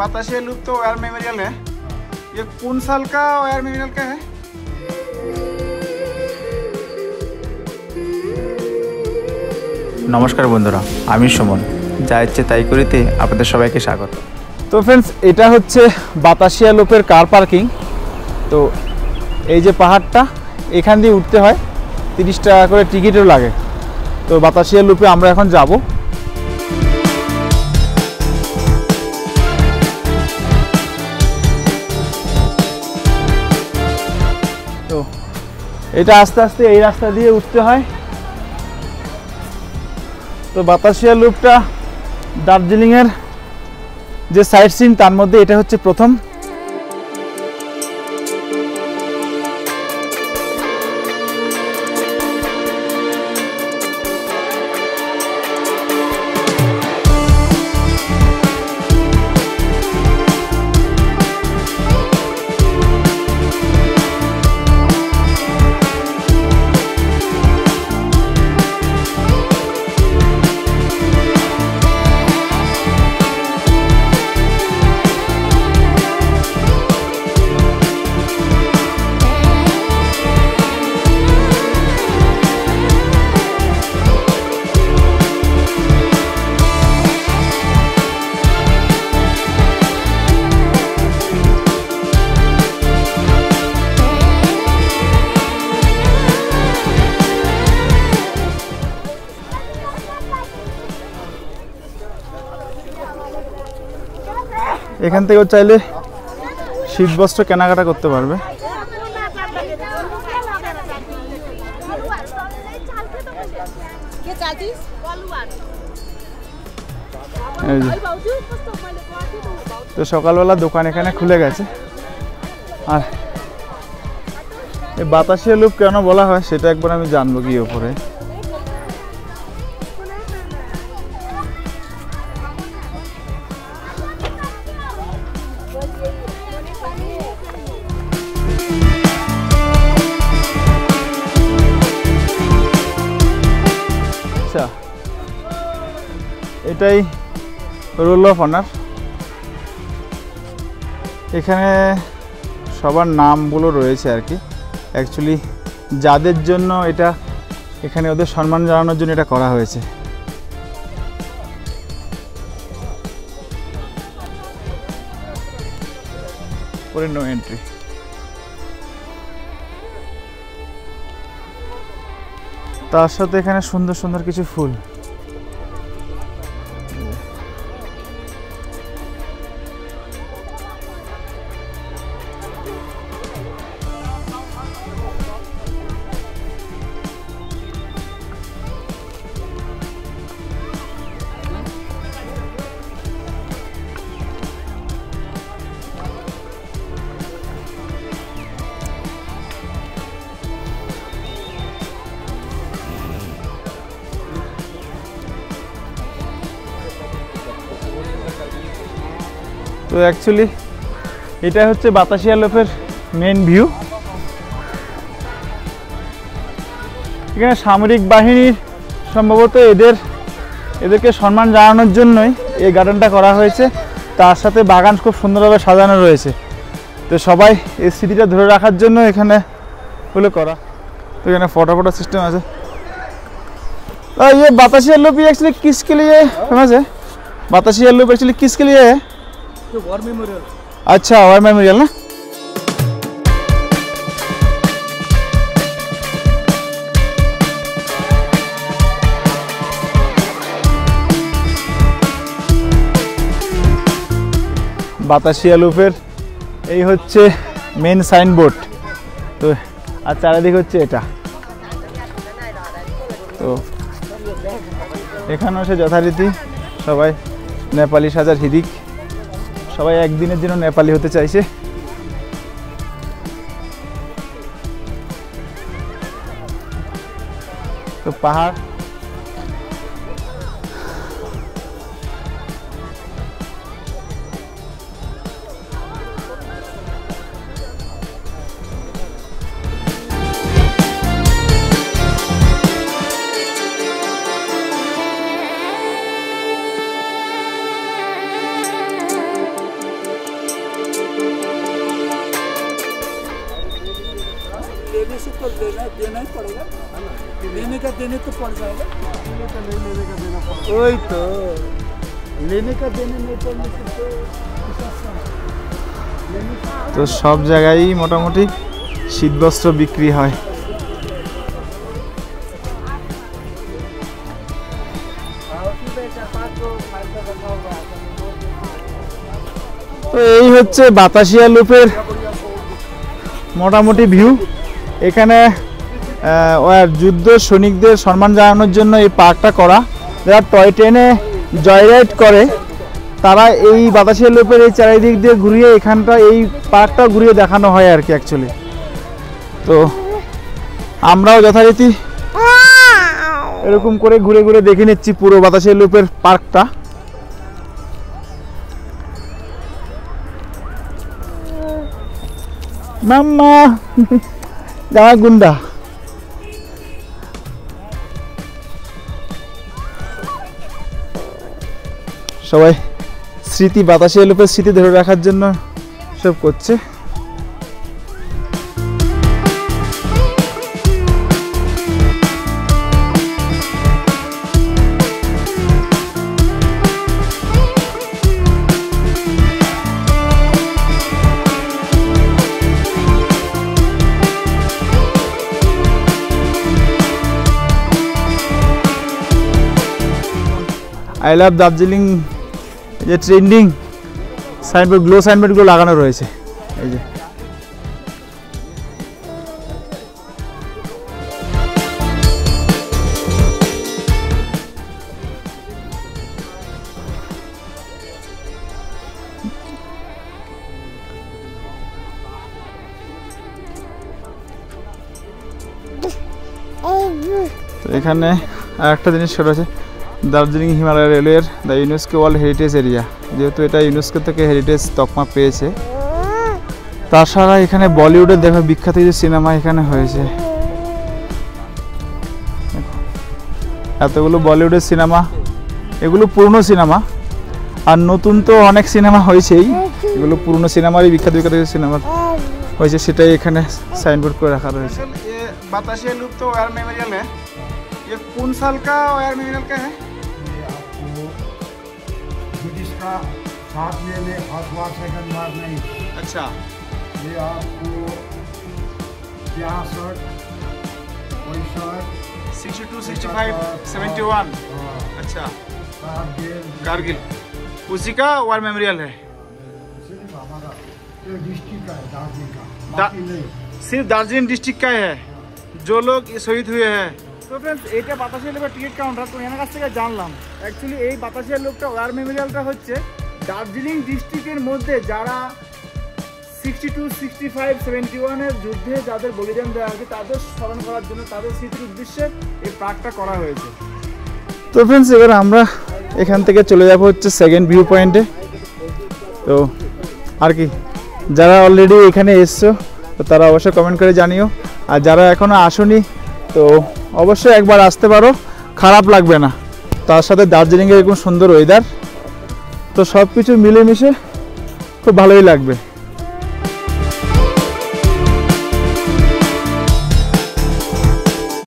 Batasia loop तो war memorial है, ये कौन साल का वार मेमोरियल का है? नमस्कार बंधुरा, आमी सुमन, जा इच्छे ताई करिते आपनादेर सबाइके स्वागत। तो फ्रेंड्स এটা হচ্ছে বাতাসিয়া লুপের কার পার্কিং। তো এই যে পাহাড়টা এখান দিয়ে উঠতে হয়, 30 টাকা করে টিকিটও লাগে। তো বাতাসিয়া লুপে আমরা এখন যাব। তো এটা আস্তে আস্তে এই রাস্তা দিয়ে উঠতে হয়। তো বাতাসিয়া লুপটা দার্জিলিং এর যে সাইট সিন তার মধ্যে এটা হচ্ছে প্রথম। এখান থেকে চাইলে শীত বস্ত্র কেনাকাটা করতে পারবে। তো সকালবেলা দোকান এখানে খুলে গেছে। আর এই বাতাসিয়া লুপ কেন বলা হয় সেটা একবার আমি জানবো গিয়ে উপরে। এটাই রোল অফ অনার। এখানে সবার নামগুলো রয়েছে আর কি। অ্যাকচুয়ালি যাদের জন্য এটা এখানে ওদের সম্মান জানানোর জন্য এটা করা হয়েছে। পরে নো এন্ট্রি। তার সাথে এখানে সুন্দর সুন্দর কিছু ফুল। তো অ্যাকচুয়ালি এটা হচ্ছে বাতাসিয়া লুপের মেন ভিউ। এখানে সামরিক বাহিনীর সম্ভবত এদেরকে সম্মান জানানোর জন্যই এই গার্ডেনটা করা হয়েছে। তার সাথে বাগান খুব সুন্দরভাবে সাজানো রয়েছে। তো সবাই এই স্মৃতিটা ধরে রাখার জন্য এখানে হলো করা। তো এখানে ফটো সিস্টেম আছে। ये बतासिया लूप एक्चुअली किसके लिए फेमस है? बतासिया लूप एक्चुअली किसके लिए है? War memorial. अच्छा, वार मेमोरियल ना। বাতাসিয়া লুপের এই হচ্ছে মেন সাইনবোর্ড। তো আর চারিদিকে হচ্ছে এটা। তো এখানেও সে যথারীতি সবাই নেপালি সাজার হিদিক, সবাই একদিনের জন্য নেপালি হতে চাইছে। তো পাহাড় से तो देना ही पड़ेगा, लेने का देने तो पड़ जाएगा, लेने का देना पड़ेगा, वही तो लेने का देने नहीं पड़ने से তো সব জায়গায় মোটামুটি শীতবস্ত্র বিক্রি হয়। তো এই হচ্ছে বাতাসিয়া লুপের মোটামুটি ভিউ। এখানে যুদ্ধ সৈনিকদের সম্মান জানানোর জন্য এই পার্কটা করা। যারা টয় ট্রেনে জয়রাইড করে তারা এই বাতাসিয়া লুপের এই চারিদিক দিয়ে ঘুরিয়ে এখানটা এই পার্কটা ঘুরিয়ে দেখানো হয় আর কি অ্যাকচুয়ালি। তো আমরাও যথারীতি এরকম করে ঘুরে ঘুরে দেখে নিচ্ছি পুরো বাতাসিয়া লুপের পার্কটা। মাম্মা যাওয়া গুন্ডা সবাই স্মৃতি, বাতাসিয়া লুপের স্মৃতি ধরে রাখার জন্য সব করছে। আই লাভ দার্জিলিং যে ট্রেন্ডিং সাইনবোর্ড, গ্লো সাইনবোর্ডগুলো লাগানো রয়েছে এই যে। তো এখানে আর একটা জিনিস সেটা আছে দার্জিলিং হিমালয় রেলওয়ের the UNESCO world heritage area. যেহেতু এটা ইউনেস্কো থেকে হেরিটেজ তকমা পেয়েছে, তাছাড়া এখানে বলিউডের দেখা বিখ্যাত যে সিনেমা এখানে হয়েছে। এতগুলো বলিউডের সিনেমা, এগুলো পুরনো সিনেমা, আর নতুন তো অনেক সিনেমা হয়েছেই, এগুলো পুরনো সিনেমারই বিখ্যাত বিখ্যাত যে সিনেমা হয়েছে সেটাই এখানে সাইনবোর্ড করে রাখা রয়েছে। বাতাসিয়া লুপ তো ওয়ার मेमोरियल है, ये कौन साल का वायर मेमोरियल का है? ब्रिटिश का साथ में ले फर्स्ट वार सेकंड वार नहीं। अच्छा, ये आपको 62 62 65 71। अच्छा, कारगिल उसी का वार मेमोरियल है। हमारा डिस्ट्रिक्ट का है, दार्जिलिंग का, दा- बाकी नहीं। सिर्फ दार्जिलिंग डिस्ट्रिक्ट का है जो लोग शहीद हुए हैं। তো फ्रेंड्स এটা বাতাসিয়া লুপের টিকিট কাউন্টার, তো এনার কাছ থেকে জানলাম অ্যাকচুয়ালি এই বাতাসিয়া লুপটা ওয়ার মেমোরিয়ালটা হচ্ছে দার্জিলিং ডিস্ট্রিক্টের মধ্যে যারা 62 65 71 এর যুদ্ধে যাদের বলিদান দেওয়া হয়েছে তাদের স্মরণ করার জন্য, তাদের স্মৃতির উদ্দেশ্যে এই পার্কটা করা হয়েছে। তো ফ্রেন্ডস এবার আমরা এখান থেকে চলে যাব হচ্ছে সেকেন্ড ভিউ পয়েন্টে। তো আর কি, যারা অলরেডি এখানে এসছো তো তারা অবশ্যই কমেন্ট করে জানিও, আর যারা এখনও আসোনি তো অবশ্যই একবার আসতে পারো, খারাপ লাগবে না। তার সাথে দার্জিলিংয়ের এরকম সুন্দর ওয়েদার, তো সব কিছু মিলেমিশে খুব ভালোই লাগবে।